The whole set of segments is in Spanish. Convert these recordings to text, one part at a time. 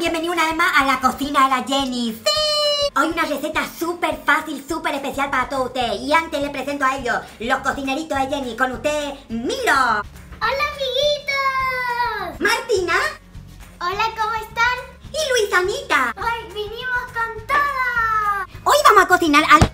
bienvenidos una vez más a la cocina de la Jenny. ¡Sí! Hoy una receta súper fácil, súper especial para todos ustedes. Y antes les presento a ellos, los cocineritos de Jenny. Con ustedes, Milo. ¡Hola, amiguitos! Martina. Hola, ¿cómo están? Y Luisanita. Hoy vinimos con todo. Hoy vamos a cocinar algo...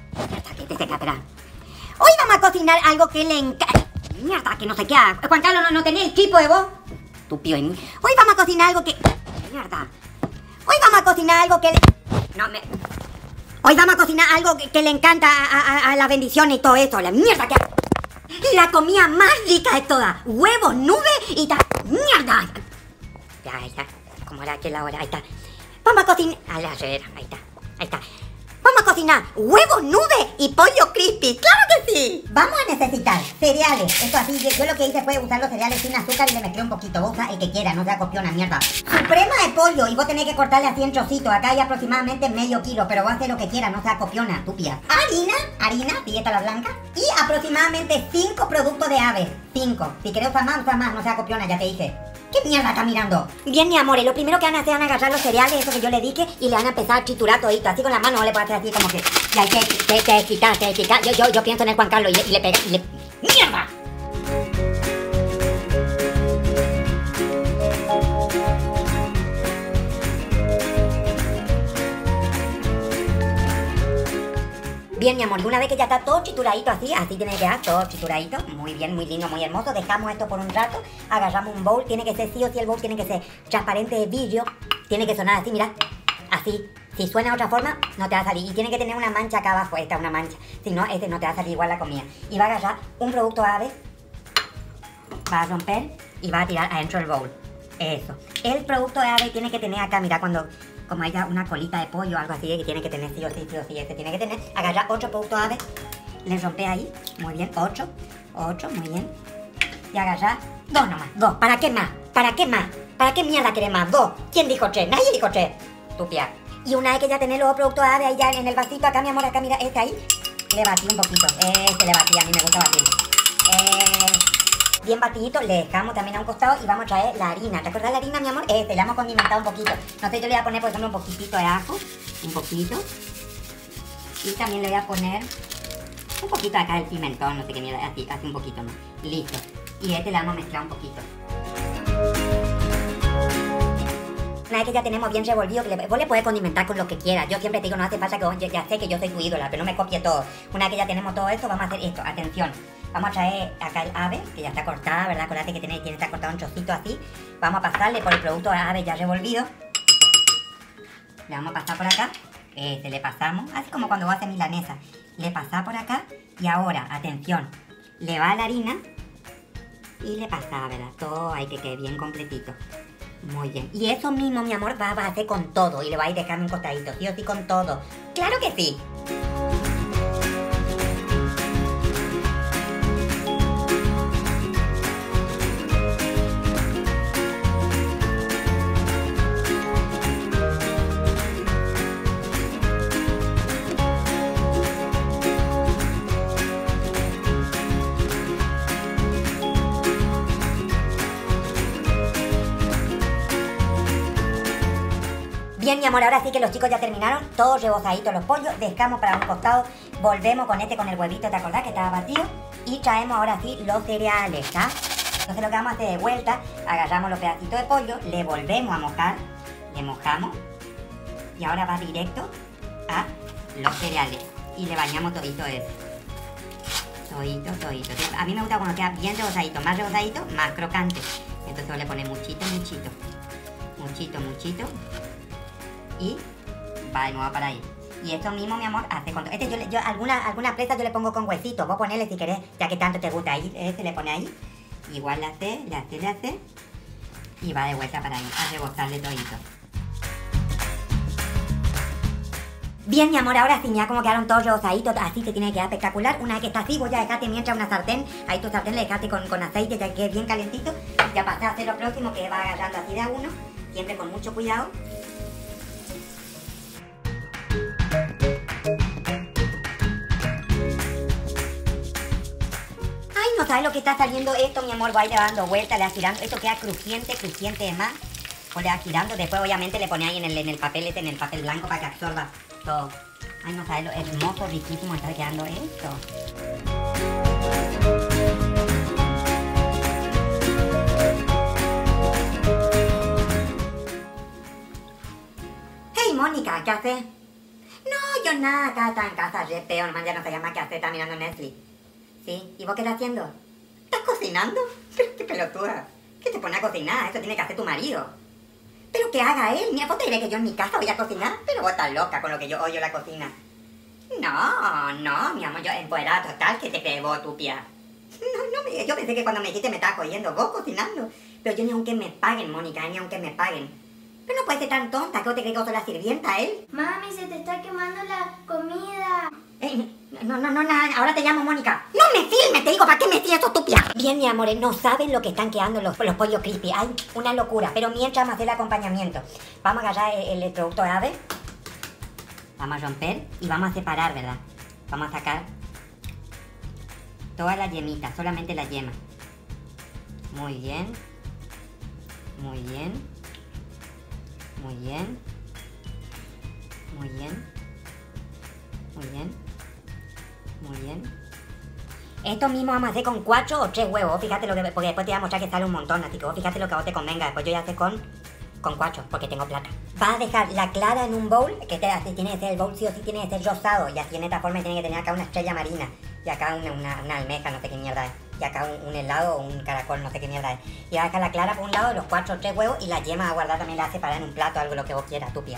Hoy vamos a cocinar algo que le encanta. Mierda, que no sé qué. Juan Carlos, ¿no tenés el equipo de vos? Estúpido. Hoy vamos a cocinar algo que... Mierda. Hoy vamos a cocinar algo que... Hoy vamos a cocinar algo que le encanta a las bendiciones y todo eso. La mierda que... La comida más rica de todas. Huevos, nubes y tal. ¡Mierda! Ya, ahí está. ¿Cómo era aquella hora? Ahí está. Vamos a cocinar... A la revera. Ahí está. Ahí está. Vamos a cocinar huevos, nubes y pollo crispy. ¡Claro que sí! Vamos a necesitar cereales. Esto así, yo lo que hice fue usar los cereales sin azúcar y le mezclé un poquito. Vos usás el que quiera, no sea copiona, mierda. Suprema de pollo y vos tenés que cortarle así en trocitos. Acá hay aproximadamente medio kilo, pero vos haces lo que quieras, no sea copiona, estúpida. Harina, dieta la blanca. Y aproximadamente 5 productos de ave. 5. Si querés usar más, no sea copiona, ya te dije. ¿Qué mierda está mirando? Bien, mi amor, lo primero que van a hacer es agarrar los cereales, eso que yo le dije, y le van a empezar a triturar todito, así con la mano, no le puedes hacer así como que... Y hay que quitar. Yo pienso en el Juan Carlos y le pega, ¡Mierda! Bien, mi amor, y una vez que ya está todo trituradito así tiene que quedar todo trituradito. Muy bien, muy lindo, muy hermoso. Dejamos esto por un rato, agarramos un bowl. Tiene que ser sí o sí, el bowl tiene que ser transparente de vidrio. Tiene que sonar así, mira, así. Si suena de otra forma, no te va a salir. Y tiene que tener una mancha acá abajo, esta una mancha. Si no, no te va a salir igual la comida. Y va a agarrar un producto ave, va a romper y va a tirar adentro del bowl. Eso. El producto de ave tiene que tener acá, mira, como haya una colita de pollo o algo así, que tiene que tener sí o sí, este tiene que tener. Agarrar 8 productos ave, le rompe ahí, muy bien, 8, muy bien. Y agarrar 2 nomás, 2. ¿Para qué más? ¿Para qué más? ¿Para qué mierda querés más? 2. ¿Quién dijo 3? Nadie dijo 3. Estúpida. Y una vez que ya tenés los productos ave ahí ya en el vasito, acá mi amor, acá mira, ahí, le batí un poquito. Le batí, a mí me gusta batir. Bien batidito, le dejamos también a un costado y vamos a traer la harina. ¿Te acuerdas la harina, mi amor? Le vamos a condimentar un poquito. No sé, yo le voy a poner, por ejemplo, un poquitito de ajo. Un poquito. Y también le voy a poner un poquito acá del pimentón, no sé qué mierda, así un poquito más. Listo. Y le vamos a mezclar un poquito. Una vez que ya tenemos bien revolvido, vos le podés condimentar con lo que quieras. Yo siempre te digo, no hace falta que vos, ya sé que yo soy tu ídola, pero no me copie todo. Una vez que ya tenemos todo esto, vamos a hacer esto. Atención. Vamos a traer acá el ave, que ya está cortada, ¿verdad? Acuérdate que tiene que estar cortado en trocitos así. Vamos a pasarle por el producto de ave ya revolvido. Le vamos a pasar por acá. Le pasamos, así como cuando vos haces milanesa. Le pasás por acá y ahora, atención, le va la harina y le pasás, ¿verdad? Todo hay que quede bien completito. Muy bien. Y eso mismo, mi amor, vas a hacer con todo y le vas a ir dejando un costadito, sí o sí con todo. ¡Claro que sí! Bien, mi amor, ahora sí que los chicos ya terminaron, todos rebozaditos los pollos, dejamos para un costado, volvemos con con el huevito, ¿te acordás que estaba batido? Y traemos ahora sí los cereales, ¿ya? Entonces lo que vamos a hacer de vuelta, agarramos los pedacitos de pollo, le volvemos a mojar, le mojamos, y ahora va directo a los cereales, y le bañamos todito eso. Todito. A mí me gusta cuando queda bien rebozadito, más crocante. Entonces le pones muchito. Y va de nuevo para ahí. Y esto mismo, mi amor, hace con... yo alguna presa yo le pongo con huesitos. Vos ponele si querés, ya que tanto te gusta ahí. Le pone ahí. Igual le hace. Y va de vuelta para ahí, a rebozarle todito. Bien, mi amor, ahora sí, ya como quedaron todos rebozaditos, así te tiene que quedar espectacular. Una vez que está así, voy a dejarte mientras una sartén. Ahí tu sartén le dejaste con aceite, ya que quede bien calentito. Ya pasé a hacer lo próximo, que va agarrando así de a uno. Siempre con mucho cuidado. No sabes lo que está saliendo esto, mi amor. Va a ir dando vueltas, le vas tirando. Esto queda crujiente de más. O le vas girando, después obviamente le pones ahí en el papel en el papel blanco para que absorba todo. Ay, no sabes lo hermoso, riquísimo está quedando esto. Hey, Mónica, ¿qué haces? No, yo nada, acá está en casa, re peo, nomás ya no sabía más qué hacer, está mirando Netflix. ¿Sí? ¿Y vos qué estás haciendo? ¿Estás cocinando? Pero qué pelotuda. ¿Qué te pone a cocinar? Eso tiene que hacer tu marido. Pero que haga él. Mira, ¿vos te crees que yo en mi casa voy a cocinar? Pero vos estás loca con lo que yo odio la cocina. No, mi amor, yo empoderada total, que te crees vos, tupia. Yo pensé que cuando me dijiste me estabas jodiendo, vos cocinando. Pero yo ni aunque me paguen, Mónica, ni aunque me paguen. Pero no puedes ser tan tonta, que vos te crees que vos sos la sirvienta, él. Mami, se te está quemando la comida. No, ahora te llamo Mónica. No me filmes, te digo, ¿para qué me tienes eso, tupia? Bien, mi amor, no saben lo que están quedando los pollos crispy. Hay una locura, pero mientras vamos a hacer el acompañamiento. Vamos a agarrar el producto de ave. Vamos a romper y vamos a separar, ¿verdad? Vamos a sacar todas las yemitas, solamente las yemas. Muy bien. Muy bien. Muy bien. Muy bien. Muy bien. Muy bien. Esto mismo vamos a hacer con 4 o 3 huevos. Fíjate lo que... Porque después te voy a mostrar que sale un montón. Así que vos fíjate lo que a vos te convenga. Después yo ya sé con 4, porque tengo plata. Vas a dejar la clara en un bowl. Que así tiene que ser el bowl, sí o sí tiene que ser rosado. Y así en esta forma tiene que tener acá una estrella marina. Y acá una almeja, no sé qué mierda es. Y acá un helado o un caracol, no sé qué mierda es. Y vas a dejar la clara por un lado, los 4 o 3 huevos. Y la yema a guardar también la vas a separar en un plato, algo lo que vos quieras, tupia.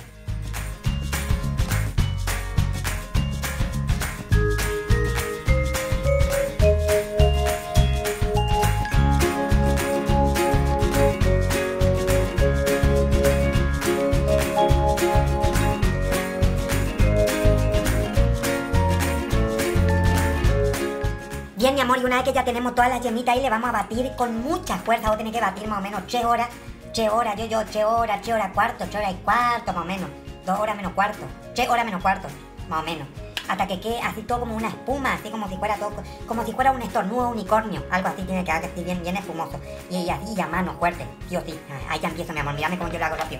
Bien, mi amor, y una vez que ya tenemos todas las yemitas ahí, le vamos a batir con mucha fuerza. Vos tenés que batir más o menos 3 horas. 3 horas, 3 horas cuarto, 3 horas y cuarto, más o menos. 2 horas menos cuarto. 3 horas menos cuarto, más o menos. Hasta que quede así todo como una espuma, así como si fuera todo, como si fuera un estornudo unicornio. Algo así tiene que quedar así bien espumoso. Y así ya mano fuerte, sí o sí. Ahí ya empiezo, mi amor, mírame cómo yo lo hago rápido.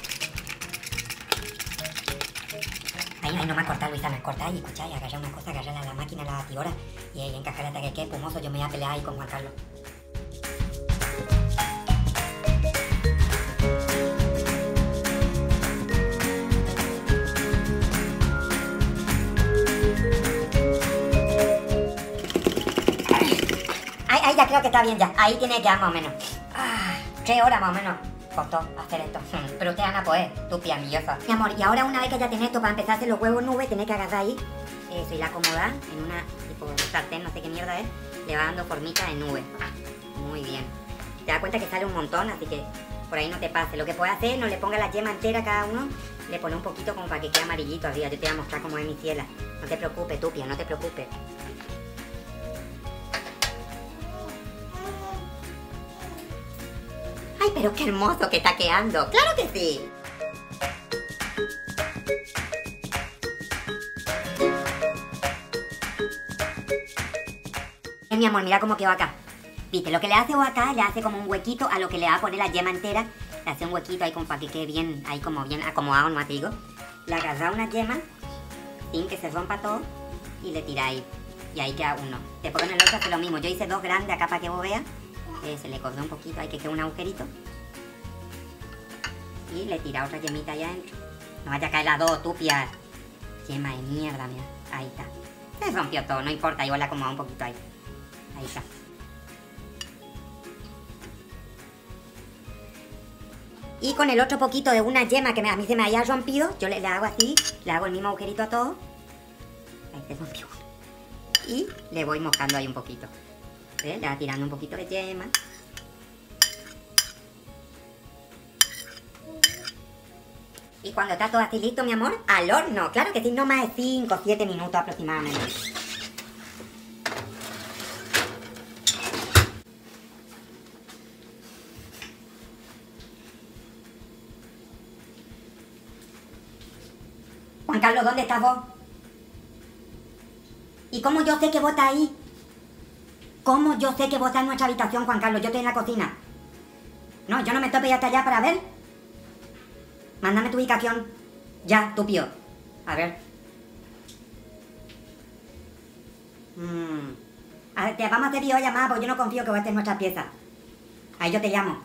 Ahí nomás cortar, Luisana, cortar y escuchar y agarrar una cosa, agarrar la máquina, la batidora y encajar hasta que quede espumoso. Yo me voy a pelear ahí con Juan Carlos. Ahí ya creo que está bien ya, ahí tiene que quedar más o menos. 3 horas más o menos costó hacer esto. Pero ustedes van a poder, tupia, millosa. Mi amor, y ahora una vez que ya tenés esto para empezar a hacer los huevos nubes, tenés que agarrar ahí eso y la acomodar en una tipo sartén, no sé qué mierda es. Le va dando formita de nube. Muy bien. Te das cuenta que sale un montón, así que por ahí no te pase. Lo que puedes hacer, no le ponga la yema entera a cada uno, le pone un poquito como para que quede amarillito arriba. Yo te voy a mostrar cómo es mi ciela. No te preocupes, tupia, no te preocupes. ¡Ay, pero qué hermoso que está quedando! ¡Claro que sí! Mi amor, mira cómo quedó acá. Viste, lo que le hace vos acá, le hace como un huequito a lo que le va a poner la yema entera. Le hace un huequito ahí como para que quede bien, ahí como bien acomodado, no te digo. Le agarra una yema, sin que se rompa todo, y le tira ahí. Y ahí queda uno. Después con el otro hace lo mismo. Yo hice 2 grandes acá para que vos veas. Se le cortó un poquito, hay que quede un agujerito. Y le tira otra yemita allá adentro. No vaya a caer las 2, tupia. Yema de mierda, mira. Ahí está. Se rompió todo, no importa, igual la acomoda un poquito ahí. Ahí está. Y con el otro poquito de una yema que a mí se me haya rompido, yo le hago así, le hago el mismo agujerito a todo. Ahí se rompió uno. Y le voy mojando ahí un poquito. ¿Ves? Le va tirando un poquito de yema. Y cuando está todo así listo, mi amor, al horno. Claro que sí, no más de 5 o 7 minutos aproximadamente. Juan Carlos, ¿dónde estás vos? ¿Y cómo yo sé que vos estás ahí? ¿Cómo yo sé que vos estás en nuestra habitación, Juan Carlos? Yo estoy en la cocina. No, yo no me tope hasta allá para ver. Mándame tu ubicación. Ya, tupio. A ver. A ver, te vamos a hacer videollamada porque yo no confío que vos estés en nuestra pieza. Ahí yo te llamo.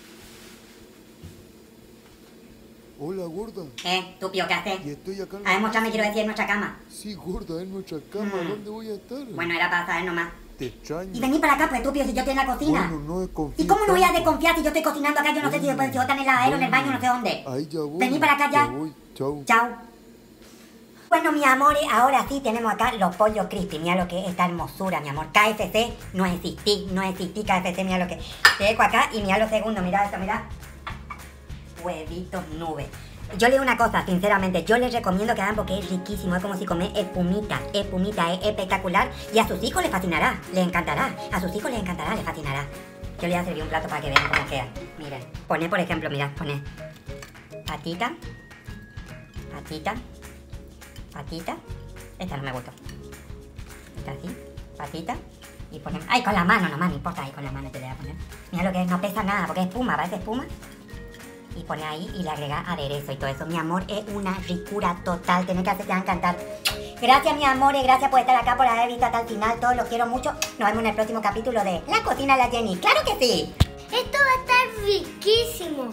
Hola, gorda. Tupio, ¿qué haces? Y estoy acá. A ver, mostrame, quiero decir, en nuestra cama. Sí, gorda, en nuestra cama. ¿Dónde voy a estar? Bueno, era para saber nomás. Te extraño. Y vení para acá, pues, tupio, si yo estoy en la cocina. Bueno, no desconfío. ¿Y cómo no voy a tanto. desconfiar si yo estoy cocinando acá? Yo no sé si vos estás en el lavadero, en el baño, no sé dónde. Ahí ya voy. Vení para acá ya. voy. Chau. Chao. Bueno, mi amor, ahora sí tenemos acá los pollos crispy. Mira lo que es esta hermosura, mi amor. KFC, no existí KFC, mira lo que... Te dejo acá y mira lo segundo, mira esto, mira. Huevitos nube. Yo le digo una cosa, sinceramente, yo les recomiendo que hagan porque es riquísimo, es como si comer espumita, es espectacular y a sus hijos les fascinará, les encantará, a sus hijos les encantará, les fascinará. Yo les voy a servir un plato para que vean cómo queda. Miren, poné por ejemplo, mirad, poné patita, patita, patita, esta no me gustó, esta así, patita y ponemos, ay, con la mano nomás, no importa, ahí con la mano te le voy a poner. Mira lo que es, no pesa nada porque es espuma, parece espuma. Y pone ahí y le agrega aderezo y todo eso. Mi amor, es una ricura total. Tenés que hacer, te va a encantar. Gracias, mi amor, y gracias por estar acá, por haber visto hasta el final. Todos los quiero mucho. Nos vemos en el próximo capítulo de La Cocina de la Jenny. ¡Claro que sí! Esto va a estar riquísimo.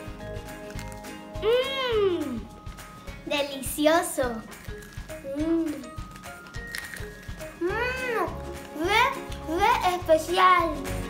Delicioso. Re especial.